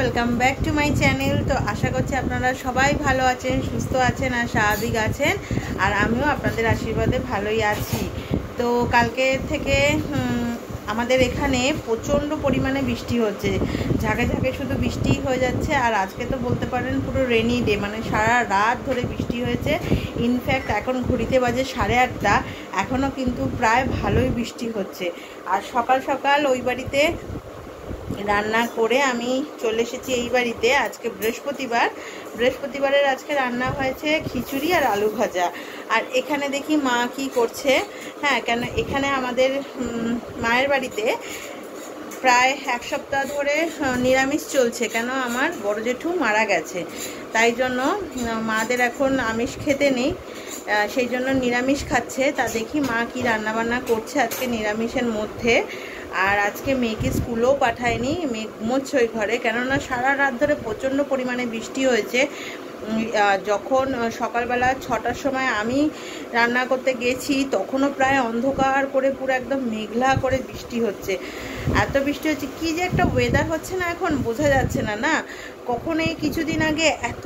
Welcome back to my channel. तो आशा करছি আপনারা সবাই ভালো আছেন, সুস্থ আছেন আর স্বাভাবিক আছেন। আর আমিও আপনাদের আশীর্বাদে ভালোই আছি। তো কালকে থেকে আমাদের এখানে প্রচণ্ড পরিমাণে বৃষ্টি হচ্ছে, ঝাঁকে ঝাঁকে শুধু বৃষ্টি হয়ে যাচ্ছে। আর আজকে তো বলতে পারেন পুরো রেনি ডে, মানে সারা রাত ধরে বৃষ্টি হয়েছে। ইনফ্যাক্ট এখন ঘড়িতে বাজে 8:30, এখনও কিন্তু প্রায় ভালোই বৃষ্টি হচ্ছে। আর সকাল সকাল ওই বাড়িতে রান্না করে আমি চলে এসেছি এই বাড়িতে। আজকে বৃহস্পতিবারের আজকে রান্না হয়েছে খিচুড়ি আর আলু ভাজা। আর এখানে দেখি মা কি করছে। হ্যাঁ, কেন এখানে আমাদের মায়ের বাড়িতে প্রায় এক সপ্তাহ ধরে নিরামিষ চলছে, কেন আমার বড় জেঠু মারা গেছে, তাই জন্য মাদের এখন আমিষ খেতে নেই, সেই জন্য নিরামিষ খাচ্ছে। তা দেখি মা কি রান্নাবান্না করছে আজকে নিরামিষের মধ্যে। আর আজকে মেয়েকে স্কুলেও পাঠায়নি, মেয়ে ঘুমোচ্ছে ওই ঘরে, কেননা সারা রাত ধরে প্রচণ্ড পরিমাণে বৃষ্টি হয়েছে। যখন সকালবেলা 6টার সময় আমি রান্না করতে গেছি তখনও প্রায় অন্ধকার করে পুরো একদম মেঘলা করে বৃষ্টি হচ্ছে। এত বৃষ্টি হচ্ছে, কি যে একটা ওয়েদার হচ্ছে না, এখন বোঝা যাচ্ছে না। না কখন এই কিছুদিন আগে এত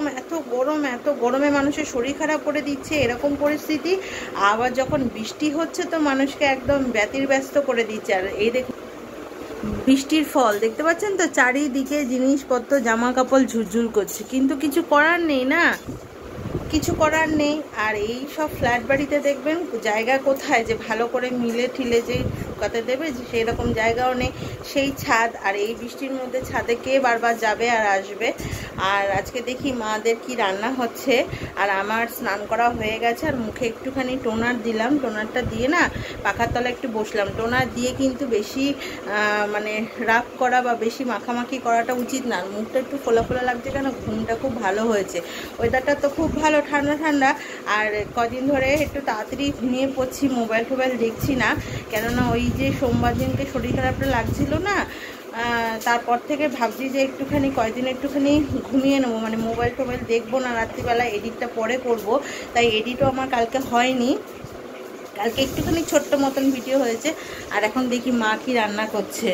গরমে মানুষের শরীর খারাপ করে দিচ্ছে এরকম পরিস্থিতি, আবার যখন বৃষ্টি হচ্ছে তো মানুষকে একদম ব্যতিব্যস্ত করে দিচ্ছে। আর এই দেখুন বৃষ্টির ফল দেখতে পাচ্ছেন তো, চারিদিকে জিনিসপত্র জামা কাপড় ঝুরঝুর করছে, কিন্তু কিছু করার নেই না, কিছু করার নেই। আর এই সব ফ্ল্যাট বাড়িতে দেখবেন জায়গা কোথায় যে ভালো করে মিলে ঠিলে যে শুকাতে দেবে, যে সেই রকম জায়গাও নেই, সেই ছাদ। আর এই বৃষ্টির মধ্যে ছাদে কে বারবার যাবে আর আসবে। আর আজকে দেখি মাদের কি রান্না হচ্ছে। আর আমার স্নান করা হয়ে গেছে, আর মুখে একটুখানি টোনার দিলাম, টোনারটা দিয়ে না পাখার তলা একটু বসলাম। টোনার দিয়ে কিন্তু বেশি মানে রাফ করা বা বেশি মাখামাখি করাটা উচিত না। মুখটা একটু ফোলা ফোলা লাগছে, কেন ঘুমটা খুব ভালো হয়েছে, ওয়েদারটা তো খুব ভালো, ঠান্ডা ঠান্ডা। আর কদিন ধরে একটু তাড়াতাড়ি ঘুমিয়ে পড়ছি, মোবাইল টোবাইল দেখছি না, কেননা ওই যে সোমবার দিনকে শরীর খারাপটা লাগছিল না, তারপর থেকে ভাবছি যে একটুখানি কয়েকদিন একটুখানি ঘুমিয়ে নেবো, মানে মোবাইল টোবাইল দেখবো না রাত্রিবেলা, এডিটটা পরে করব। তাই এডিটও আমার কালকে হয়নি, কালকে একটুখানি ছোট্ট মতন ভিডিও হয়েছে। আর এখন দেখি মা কি রান্না করছে।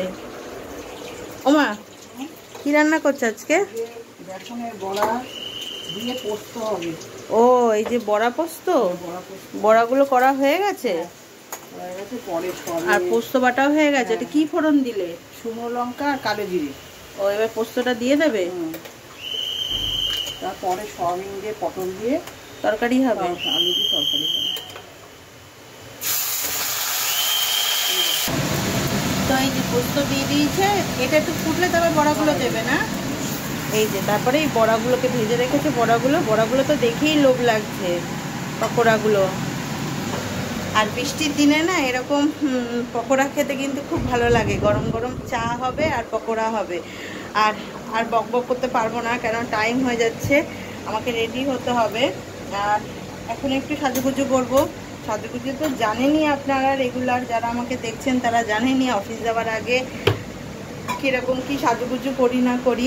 ও মা, কি রান্না করছে আজকে? বেসনের বড়া দিয়ে পোস্ত হবে। ও, এই যে বড়া পোস্ত, বড়াগুলো করা হয়ে গেছে, আর পোস্ত বাটাও হয়ে গেছে। এটা কি ফোড়ন দিলে? শুকনো লঙ্কা আর কালো জিরে। ও, এবার পোস্তটা দিয়ে দেবে, তারপরে সয়াবিন দিয়ে পটল দিয়ে তরকারি হবে, আলু দিয়ে তরকারি হবে। তো এই যে পোস্ত দিয়ে দিয়েছে, এটা একটু ফুটলে তবে বড়াগুলো দেবে না। এই যে তারপরে এই বড়াগুলোকে ভেজে রেখেছে, বড়াগুলো তো দেখেই লোভ লাগছে, পকোড়াগুলো। আর বৃষ্টির দিনে না এরকম পকোড়া খেতে কিন্তু খুব ভালো লাগে, গরম গরম চা হবে আর পকোড়া হবে। আর বক বক করতে পারবো না, কারণ টাইম হয়ে যাচ্ছে, আমাকে রেডি হতে হবে। আর এখন একটু সাজুগুজু করবো। সাজুগুজু তো জানেনই আপনারা, রেগুলার যারা আমাকে দেখছেন তারা জানেনই অফিস যাওয়ার আগে কীরকম কি সাজুগুজু করি না করি।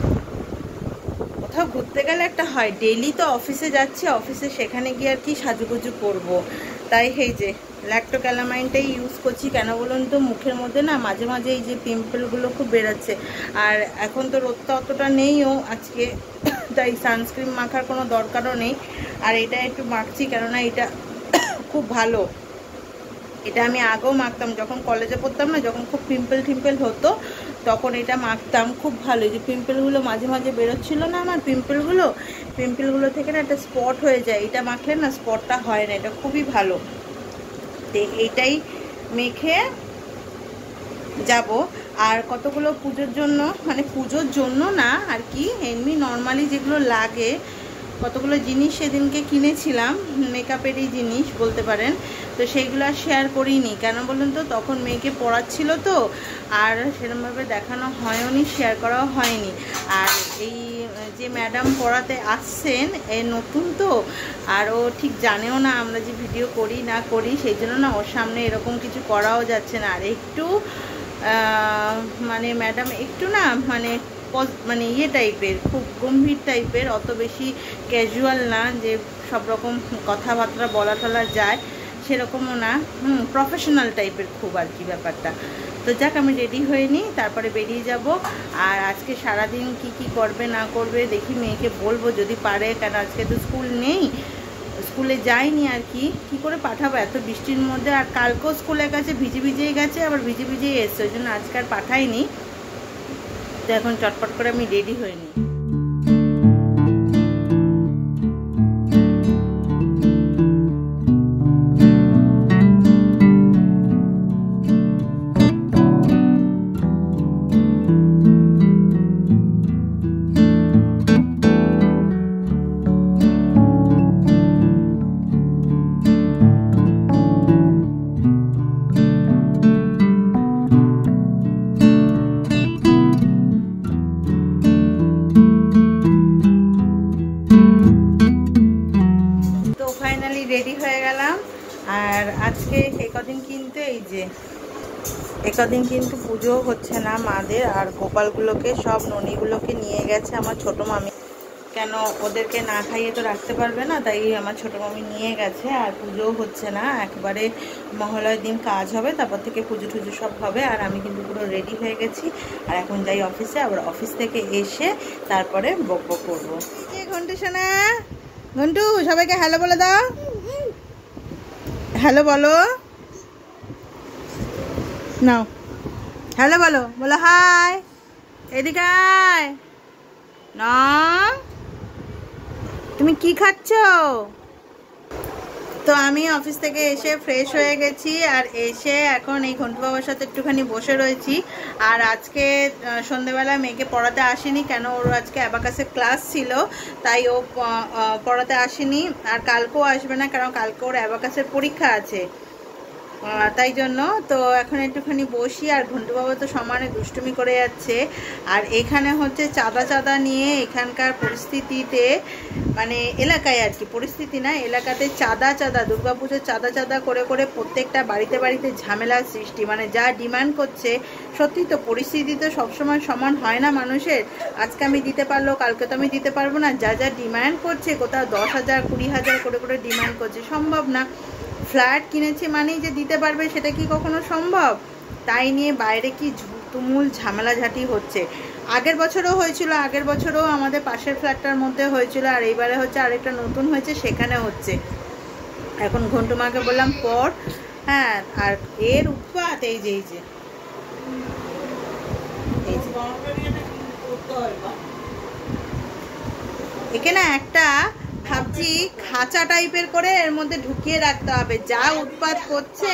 কোথাও ঘুরতে গেলে একটা হয়, ডেইলি তো অফিসে যাচ্ছি, অফিসে সেখানে গিয়ে আর কি সাজুগুজু করবো। তাই এই যে ল্যাক্টোক্যালামাইনটাই ইউজ করছি। কেন বলুন তো, মুখের মধ্যে না মাঝে মাঝে এই যে পিম্পলগুলো খুব বেরোচ্ছে। আর এখন তো রোদটা অতটা নেইও আজকে, তাই সানস্ক্রিন মাখার কোনো দরকারও নেই। আর এটা একটু মাখছি, কেননা এটা খুব ভালো। এটা আমি আগেও মাখতাম, যখন কলেজে পড়তাম না, যখন খুব পিম্পল হতো তখন এটা মাখতাম, খুব ভালো। এই যে পিম্পলগুলো মাঝে মাঝে বেরোচ্ছিলো না আমার, পিম্পলগুলো থেকে না একটা স্পট হয়ে যায়, এটা মাখলে না স্পটটা হয় না, এটা খুবই ভালো। তো এইটাই মেখে যাব। আর কতগুলো পুজোর জন্য, মানে পুজোর জন্য না আর কি, এমনি নর্মালি যেগুলো লাগে কতগুলো জিনিস সেদিনকে কিনেছিলাম, মেকআপেরই জিনিস বলতে পারেন। তো সেইগুলো আর শেয়ার করিনি, কেন বলুন তো, তখন মেয়েকে পড়াচ্ছিল তো, আর সেরকমভাবে দেখানো হয়নি, শেয়ার করাও হয়নি। আর এই যে ম্যাডাম পড়াতে আসছেন, এ নতুন তো, আর ও ঠিক জানেও না আমরা যে ভিডিও করি না করি, সেই জন্য না ওর সামনে এরকম কিছু করাও যাচ্ছে না। আর একটু মানে ম্যাডাম একটু না মানে ইয়ে টাইপের, খুব গম্ভীর টাইপের, অত বেশি ক্যাজুয়াল না যে সব রকম কথাবার্তা বলা টলা যায়, সেরকমও না, প্রফেশনাল টাইপের খুব আর কি ব্যাপারটা। তো যাক, আমি রেডি হয়ে নিই, তারপরে বেরিয়ে যাব। আর আজকে সারাদিন কি করবে না করবে দেখি, মেয়েকে বলবো যদি পারে, কেন আজকে তো স্কুল নেই, স্কুলে যায়নি আর কি করে পাঠাবো এত বৃষ্টির মধ্যে। আর কালকেও স্কুলের কাছে ভিজেই গেছে, আবার ভিজেই এসছে, ওই জন্য আজকে আর পাঠাইনি। তো এখন চটপট করে আমি রেডি হয়ে নিই। রেডি হয়ে গেলাম। আর আজকে একদিন কিন্তু পুজো হচ্ছে না মাদের, আর গোপালগুলোকে সব ননিগুলোকে নিয়ে গেছে আমার ছোট মামি, কেন ওদেরকে না খাইয়ে তো রাখতে পারবে না, তাই আমার ছোট মামি নিয়ে গেছে। আর পুজোও হচ্ছে না, একবারে মহালয়ের দিন কাজ হবে, তারপর থেকে পুজো টুজো সব হবে। আর আমি কিন্তু পুরো রেডি হয়ে গেছি, আর এখন যাই অফিসে, আবার অফিস থেকে এসে তারপরে বক করবো। ঘন্টু সোনা, ঘন্টু সবাইকে হ্যালো বলে দাও, হ্যালো বলো, নাও হ্যালো বলো, বলো হাই, এদিকে আয় না। তুমি কি খাচ্ছ? তো আমি অফিস থেকে এসে ফ্রেশ হয়ে গেছি, আর এসে এখন এই ঘন্টু বাবার সাথে একটুখানি বসে রয়েছি। আর আজকে সন্ধ্যেবেলা মেয়েকে পড়াতে আসেনি, কেন ওর আজকে অ্যাবাকাসের ক্লাস ছিল, তাই ও পড়াতে আসেনি। আর কালকেও আসবে না, কারণ কালকে ওর অ্যাবাকাসের পরীক্ষা আছে, তাই জন্য। তো এখন একটুখানি বসি। আর ঘন্টু বাবা তো সমানে দুষ্টুমি করে যাচ্ছে। আর এখানে হচ্ছে চাঁদা নিয়ে এখানকার পরিস্থিতিতে, মানে এলাকায় আর কি, পরিস্থিতি না, এলাকাতে চাঁদা দুর্গাপুজোর চাঁদা করে প্রত্যেকটা বাড়িতে ঝামেলার সৃষ্টি। মানে যা ডিমান্ড করছে, সত্যি তো পরিস্থিতি তো সবসময় সমান হয় না মানুষের। আজকে আমি দিতে পারলো, কালকে তো আমি দিতে পারবো না। যা ডিমান্ড করছে, কোথাও 10,000 20,000 করে ডিমান্ড করছে, সম্ভব না। ফ্ল্যাট কিনেছে মানেই যে দিতে পারবে, সেটা কি কখনো সম্ভব? তাই নিয়ে বাইরে কি তুমুল ঝামেলাঝাটি হচ্ছে। আগের বছরও হয়েছিল, আগের বছরও আমাদের পাশের ফ্ল্যাটটার মধ্যে হয়েছিল, আর এইবারে হচ্ছে আরেকটা নতুন হয়েছে, সেখানে হচ্ছে। এখন ঘন্টু মাকে বললাম পড়, হ্যাঁ। আর এর উৎপাত এই যে এখানে একটা ভাবছি খাঁচা টাইপের করে এর মধ্যে ঢুকিয়ে রাখতে হবে, যা উৎপাত করছে।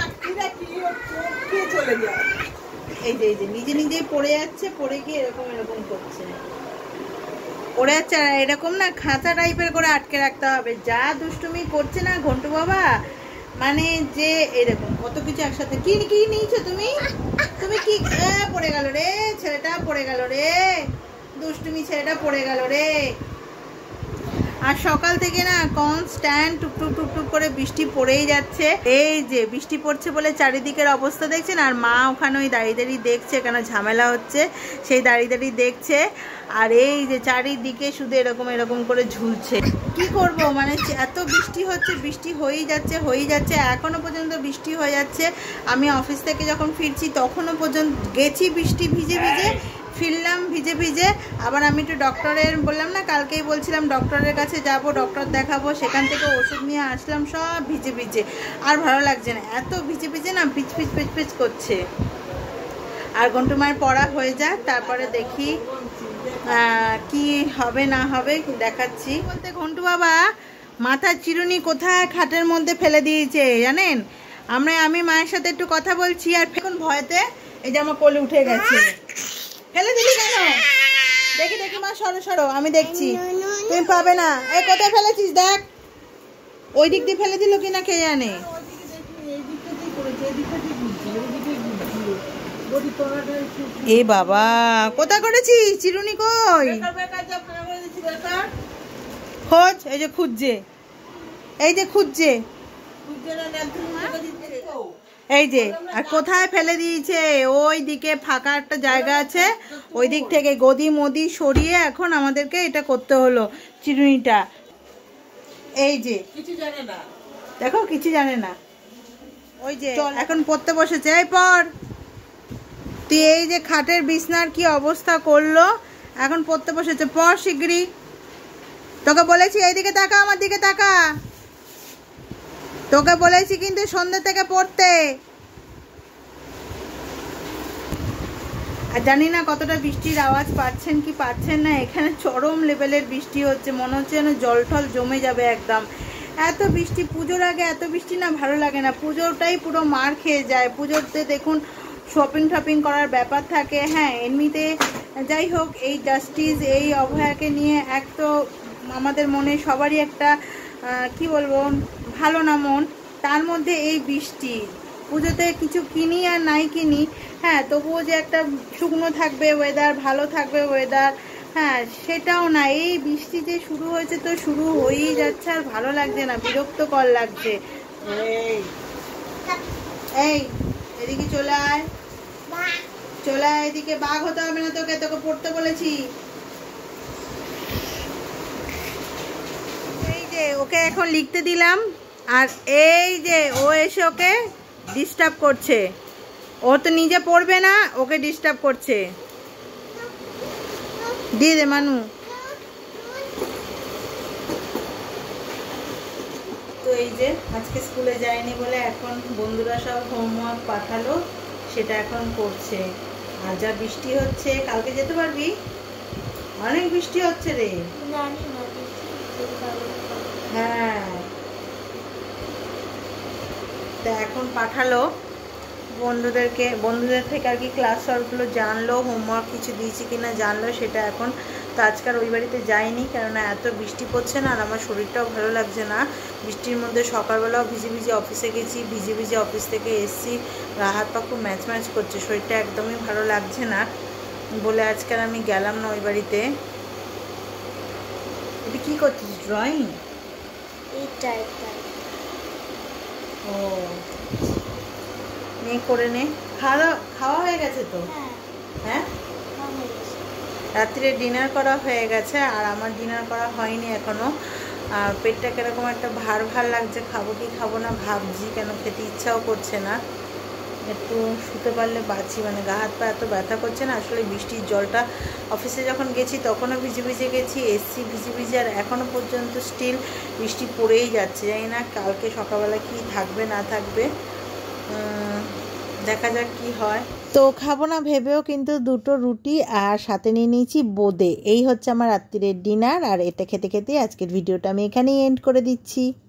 এই যে নিজেই পড়ে যাচ্ছে, পড়ে গিয়ে এরকম করছে, পড়ে যাচ্ছে। আর এরকম না, খাঁচা টাইপের করে আটকে রাখতে হবে, যা দুষ্টুমি করছে না ঘন্টু বাবা, মানে যে এরকম কত কিছু একসাথে। কি নিয়েছো তুমি কি? পড়ে গেল রে ছেলেটা, পড়ে গেল রে, দুষ্টুমি ছেলেটা পড়ে গেল রে। আর সকাল থেকে না কনস্ট্যান্ট টুকটুক করে বৃষ্টি পড়েই যাচ্ছে। এই যে বৃষ্টি পড়ছে বলে চারিদিকের অবস্থা দেখছেন। আর মা ওখানে ওই দাঁড়িয়ে দেখছে, কেন ঝামেলা হচ্ছে, সেই দাঁড়িয়ে দেখছে। আর এই যে চারিদিকে শুধু এরকম করে ঝুলছে। কি করব, মানে এত বৃষ্টি হচ্ছে, বৃষ্টি হয়েই যাচ্ছে, এখনো পর্যন্ত বৃষ্টি হয়ে যাচ্ছে। আমি অফিস থেকে যখন ফিরছি তখনও পর্যন্ত গেছি বৃষ্টি ভিজে ফিরলাম ভিজে। আবার আমি একটু ডক্টরের, বললাম না কালকেই বলছিলাম ডক্টরের কাছে যাব, ডক্টর দেখাবো, সেখান থেকে ওষুধ নিয়ে আসলাম, সব ভিজে। আর ভালো লাগছে না, এত ভিজে না, পিচ করছে। আর ঘন্টু মায়ের পড়া হয়ে যাক, তারপরে দেখি কি হবে না হবে, দেখাচ্ছি। বলতে ঘন্টু বাবা মাথার চিরুনি কোথায় খাটের মধ্যে ফেলে দিয়েছে জানেন। আমি মায়ের সাথে একটু কথা বলছি, আর এখন ভয়তে এই যে আমার কোলে উঠে গেছে। ফেলে দিলি কেন? দেখি মা, সরো, আমি দেখছি, তুমি পাবে না। এই কোথায় ফেলেছিস দেখ, ওই দিক দিয়ে ফেলে দিল কিনা কে জানে। এ বাবা, কোথায় করেছিস চিরুনি? কই খোঁজ, এই যে খুঁজছে, এই যে। আর কোথায় ফেলে দিয়েছে, ওই দিকে ফাঁকা একটা জায়গা আছে, ওই দিক থেকে গদি মদি সরিয়ে এখন আমাদেরকে এটা করতে হলো চিরুনিটা। এই যে কিছু জানে না, দেখো কিছু জানে না। ওই যে এখন পড়তে বসেছে, এই পর তুই এই যে খাটের বিছনার কি অবস্থা করলো, এখন পড়তে বসেছে, পড় শিগগিরই। তোকে বলেছি এইদিকে তাকা, আমার দিকে তাকা, তোকে বলেছি কিন্তু সন্ধ্যে থেকে পড়তে। আর জানি না কতটা বৃষ্টির আওয়াজ পাচ্ছেন কি পাচ্ছেন না, এখানে চরম লেভেলের বৃষ্টি হচ্ছে, মনে হচ্ছে যেন জল টল জমে যাবে একদম। এত বৃষ্টি, পুজোর আগে এত বৃষ্টি না ভালো লাগে না, পুজোটাই পুরো মার খেয়ে যায়। পুজোতে দেখুন শপিং করার ব্যাপার থাকে, হ্যাঁ এমনিতে যাই হোক, এই জাস্টিস এই অভয়াকে নিয়ে এক তো আমাদের মনে সবারই একটা কি বলবো ভালো না মন, তার মধ্যে এই বৃষ্টি। পুজোতে কিছু কিনি আর নাই কিনি, হ্যাঁ তবুও যে একটা শুকনো থাকবে ওয়েদার, ভালো থাকবে ওয়েদার, হ্যাঁ সেটাও না। এই বৃষ্টি যে শুরু হয়েছে তো শুরু হয়েই যাচ্ছে, আর ভালো লাগছে না, বিরক্তকর লাগছে। এই এদিকে চলে আয়, চলে আয় এদিকে, বাঘ হতে হবে না তোকে, তোকে পড়তে বলেছি। এই যে ওকে এখন লিখতে দিলাম, আর এই যে ও এসে ওকে ডিস্টার্ব করছে, ও তো নিজে পড়বে না, ওকে ডিস্টার্ব করছে। দিয়ে দে মানু। তো এই যে আজকে স্কুলে যায়নি বলে এখন বন্ধুরা সব হোমওয়ার্ক পাঠালো, সেটা এখন করছে। আর যা বৃষ্টি হচ্ছে, কালকে যেতে পারবি? অনেক বৃষ্টি হচ্ছে রে। হ্যাঁ তা এখন পাঠালো বন্ধুদের থেকে আর কি ক্লাস ওয়ার্কগুলো জানলো, হোমওয়ার্ক কিছু দিয়েছি কিনা জানলো, সেটা এখন। তো আজকাল ওই বাড়িতে যাইনি, কেননা এত বৃষ্টি পড়ছে না, আর আমার শরীরটাও ভালো লাগছে না বৃষ্টির মধ্যে। সকালবেলাও ভিজে ভিজে অফিসে গেছি, ভিজে ভিজে অফিস থেকে এসছি, গা হাত পা খুব ম্যাচ করছে, শরীরটা একদমই ভালো লাগছে না বলে আজকাল আমি গেলাম না ওই বাড়িতে। এটা কি করছিস, ড্রয়িং? ও নে করে নে। খাওয়া হয়ে গেছে তো? হ্যাঁ রাত্রে ডিনার করা হয়ে গেছে, আর আমার ডিনার করা হয়নি এখনো। পেটটা কিরকম একটা ভার লাগছে, খাবো কি খাবো না ভাবছি, কেন খেতে ইচ্ছাও করছে না। একটু শুতে পারলে বাঁচি, মানে গা হাত পা এত ব্যথা করছে না। আসলে বৃষ্টির জলটা অফিসে যখন গেছি তখনও ভিজে ভিজে গেছি, এসছি ভিজে ভিজে, আর এখনও পর্যন্ত স্টিল বৃষ্টি পড়েই যাচ্ছে। জানি না কালকে সকালবেলা কি থাকবে না থাকবে, দেখা যাক কি হয়। তো খাবো না ভেবেও কিন্তু দুটো রুটি আর সাথে নিয়ে নিয়েছি বোঁদে। এই হচ্ছে আমার রাত্রিরের ডিনার, আর এটা খেতে খেতে আজকের ভিডিওটা আমি এখানেই এন্ড করে দিচ্ছি।